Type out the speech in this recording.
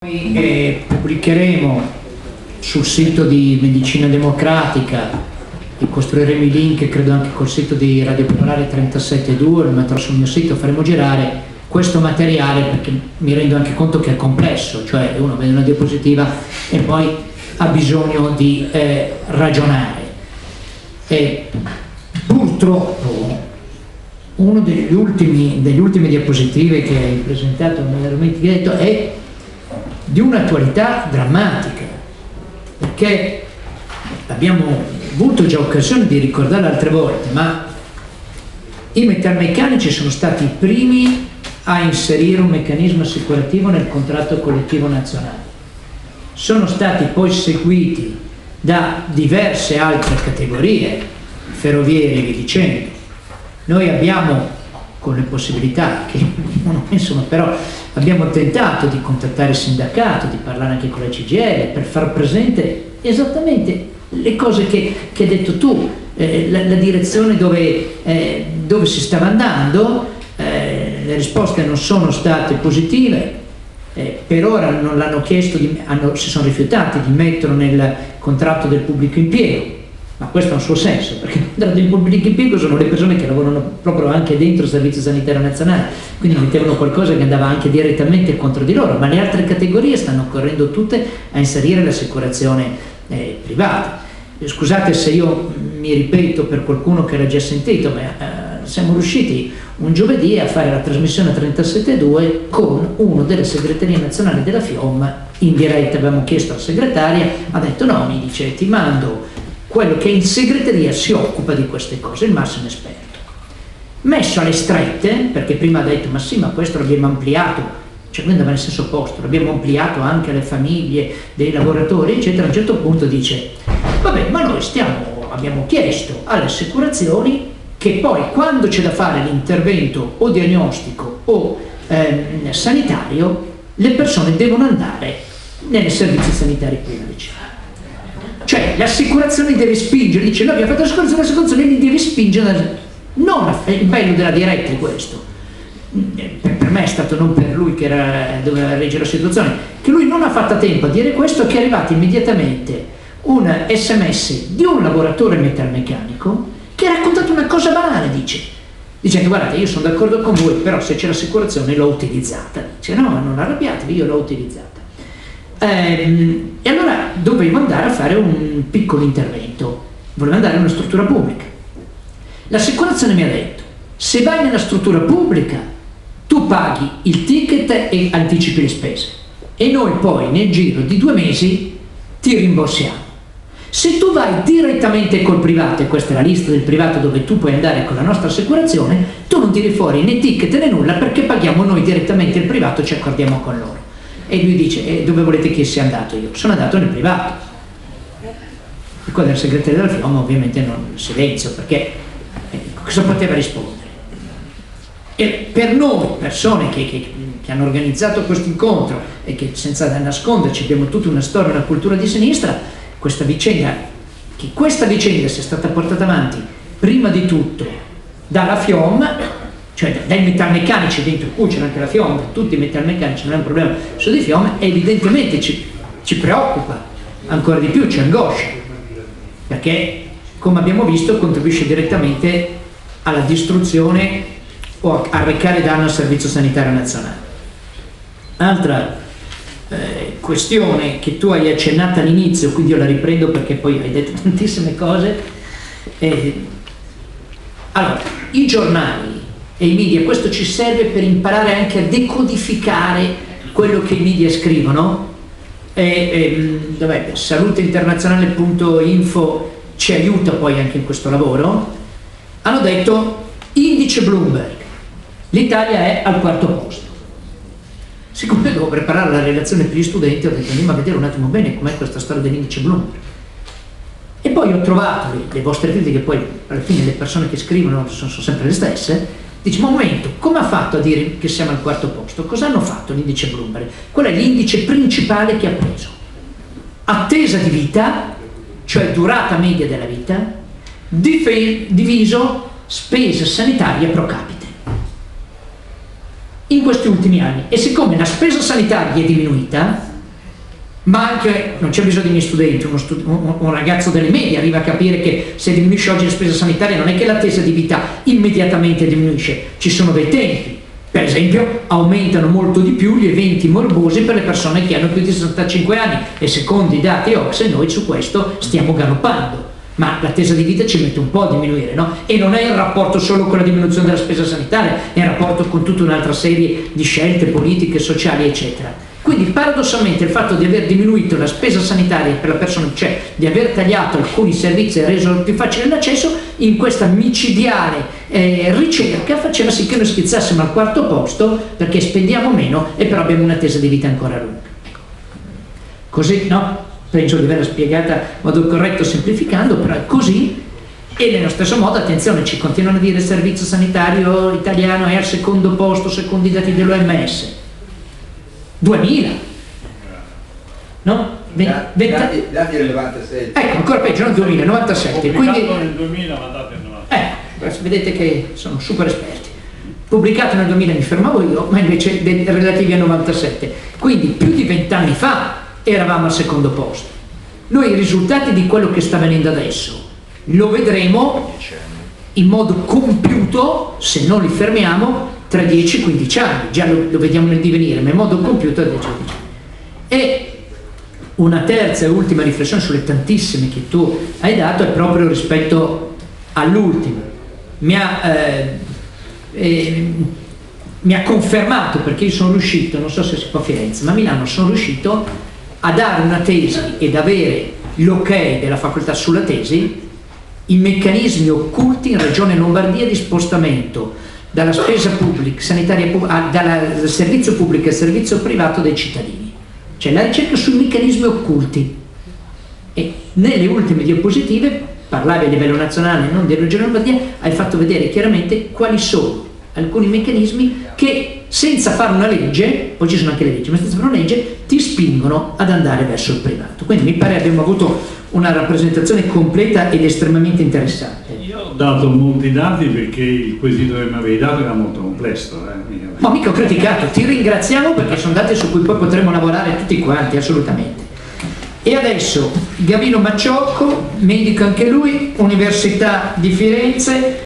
Pubblicheremo sul sito di Medicina Democratica e costruiremo i link, credo anche col sito di Radio Popolare 37.2, lo metterò sul mio sito, faremo girare questo materiale perché mi rendo anche conto che è complesso, cioè uno vede una diapositiva e poi ha bisogno di ragionare. Purtroppo uno delle ultime diapositive che hai presentato è di un'attualità drammatica, perché abbiamo avuto già occasione di ricordarlo altre volte, ma i metalmeccanici sono stati i primi a inserire un meccanismo assicurativo nel contratto collettivo nazionale. Sono stati poi seguiti da diverse altre categorie, ferrovieri e via dicendo. Noi abbiamo, con le possibilità che non insomma, però abbiamo tentato di contattare il sindacato, di parlare anche con la CGIL per far presente esattamente le cose che hai detto tu, la direzione dove si stava andando. Le risposte non sono state positive, per ora non l'hanno chiesto, si sono rifiutati di metterlo nel contratto del pubblico impiego, ma questo ha un suo senso, perché il contratto del pubblico impiego sono le persone che lavorano proprio anche dentro il Servizio Sanitario Nazionale, quindi mettevano qualcosa che andava anche direttamente contro di loro, ma le altre categorie stanno correndo tutte a inserire l'assicurazione privata. Scusate se io mi ripeto per qualcuno che l'ha già sentito, ma siamo riusciti un giovedì a fare la trasmissione 37.2 con uno delle segreterie nazionali della FIOM in diretta. Abbiamo chiesto alla segretaria, ha detto no, mi dice ti mando quello che in segreteria si occupa di queste cose, il massimo esperto. Messo alle strette, perché prima ha detto ma sì, ma questo l'abbiamo ampliato, cioè lui andava nel senso opposto, l'abbiamo ampliato anche alle famiglie dei lavoratori eccetera. A un certo punto dice vabbè, ma noi abbiamo chiesto alle assicurazioni che poi quando c'è da fare l'intervento o diagnostico o sanitario, le persone devono andare nei servizi sanitari pubblici. Cioè l'assicurazione deve spingere, dice noi abbiamo fatto l'assicurazione li deve spingere, non il bello della diretta è questo. Per me è stato, non per lui che doveva reggere la situazione, che lui non ha fatto a tempo a dire questo, che è arrivato immediatamente un SMS di un lavoratore metalmeccanico che ha raccontato una cosa banale, dicendo guardate io sono d'accordo con voi, però se c'è l'assicurazione l'ho utilizzata. Dice no, ma non arrabbiatevi, io l'ho utilizzata. E allora dovevo andare a fare un piccolo intervento, volevo andare in una struttura pubblica. L'assicurazione mi ha detto se vai nella struttura pubblica tu paghi il ticket e anticipi le spese e noi poi nel giro di 2 mesi ti rimborsiamo. Se tu vai direttamente col privato, e questa è la lista del privato dove tu puoi andare con la nostra assicurazione, tu non tiri fuori né ticket né nulla perché paghiamo noi direttamente il privato, ci accordiamo con loro. E lui dice dove volete che sia andato? Io sono andato nel privato. E qua del segretario della FIOM ovviamente non silenzio, perché cosa poteva rispondere? E per noi, persone che hanno organizzato questo incontro e che senza nasconderci abbiamo tutta una storia, una cultura di sinistra, questa vicenda sia stata portata avanti prima di tutto dalla FIOM, cioè dai metalmeccanici, dentro cui c'era anche la FIOM, tutti i metalmeccanici, non è un problema solo di FIOM, e evidentemente ci preoccupa ancora di più, ci angoscia, perché come abbiamo visto contribuisce direttamente alla distruzione o a recare danno al Servizio Sanitario Nazionale. Altra questione che tu hai accennato all'inizio, quindi io la riprendo perché poi hai detto tantissime cose. Allora, i giornali e i media, questo ci serve per imparare anche a decodificare quello che i media scrivono. Saluteinternazionale.info ci aiuta poi anche in questo ladoro. Hanno detto indice Bloomberg, l'Italia è al 4º posto. Siccome devo preparare la relazione per gli studenti ho detto andiamo a vedere un attimo bene com'è questa storia dell'indice Bloomberg. E poi ho trovato le vostre critiche, poi alla fine le persone che scrivono sono sempre le stesse. Dice ma un momento, come ha fatto a dire che siamo al 4º posto? Cosa hanno fatto l'indice Bloomberg? Qual è l'indice principale che ha preso? Attesa di vita, cioè durata media della vita, diviso spesa sanitaria pro capite. In questi ultimi anni, e siccome la spesa sanitaria è diminuita, ma anche, non c'è bisogno di miei studenti, un ragazzo delle medie arriva a capire che se diminuisce oggi la spesa sanitaria non è che l'attesa di vita immediatamente diminuisce, ci sono dei tempi. Per esempio aumentano molto di più gli eventi morbosi per le persone che hanno più di 65 anni e secondo i dati OCSE noi su questo stiamo galoppando, ma l'attesa di vita ci mette un po' a diminuire, no? E non è in rapporto solo con la diminuzione della spesa sanitaria, è in rapporto con tutta un'altra serie di scelte politiche, sociali eccetera. Quindi paradossalmente il fatto di aver diminuito la spesa sanitaria per la persona, cioè di aver tagliato alcuni servizi e reso più facile l'accesso, in questa micidiale ricerca faceva sì che noi schizzassimo al quarto posto perché spendiamo meno e però abbiamo un'attesa di vita ancora lunga. Così, no? Penso di averla spiegata in modo corretto semplificando, però è così. E nello stesso modo, attenzione, ci continuano a dire il servizio sanitario italiano è al secondo posto secondo i dati dell'OMS. 2000, no? Dati rilevanti 6. Ecco, ancora peggio, non 2000, 97. Quindi, nel 2000, ma dati nel 97. vedete che sono super esperti. Pubblicato nel 2000 mi fermavo io, ma invece relativi al 97. Quindi più di 20 anni fa eravamo al secondo posto. Noi i risultati di quello che sta avvenendo adesso lo vedremo in modo compiuto, se non li fermiamo, tra 10 e 15 anni, già lo vediamo nel divenire, ma in modo compiuto a 10 e 15 anni. E una terza e ultima riflessione sulle tantissime che tu hai dato è proprio rispetto all'ultima. Mi ha confermato, perché io sono riuscito, non so se si può a Firenze, ma a Milano sono riuscito a dare una tesi ed avere l'ok della facoltà sulla tesi, i meccanismi occulti in Regione Lombardia di spostamento dalla spesa pubblica, sanitaria, dal servizio pubblico al servizio privato dei cittadini. Cioè la ricerca sui meccanismi occulti. E nelle ultime diapositive, parlavi a livello nazionale, non di Regione Lombardia, hai fatto vedere chiaramente quali sono alcuni meccanismi che senza fare una legge, poi ci sono anche le leggi, ma senza fare una legge ti spingono ad andare verso il privato. Quindi mi pare abbiamo avuto una rappresentazione completa ed estremamente interessante. Io ho dato molti dati perché il quesito che mi avevi dato era molto complesso. Ma mica ho criticato, ti ringraziamo perché sono dati su cui poi potremo lavorare tutti quanti, assolutamente. E adesso Gavino Macciocco, medico anche lui, Università di Firenze.